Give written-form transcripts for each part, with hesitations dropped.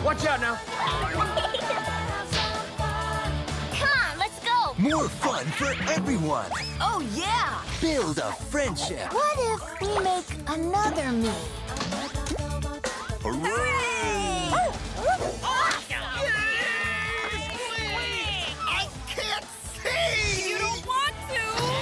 Watch out now. Come on, let's go. More fun for everyone. Oh, yeah. Build a friendship. What if we make another me? Hooray! I can't see! You don't want to.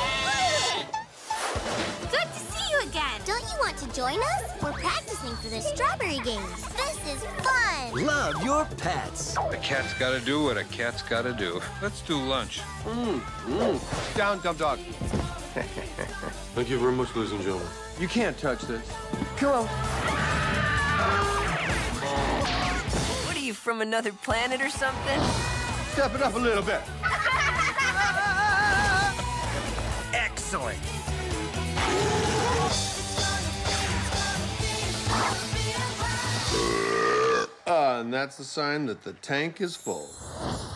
Good to see you again. Don't you want to join us? We're practicing for the strawberry games. This is fun. Love your pets. A cat's gotta do what a cat's gotta do. Let's do lunch. Down, dumb dog. Thank you very much, ladies and gentlemen. You can't touch this. Come on. What are you, from another planet or something? Step it up a little bit. Excellent. And that's a sign that the tank is full.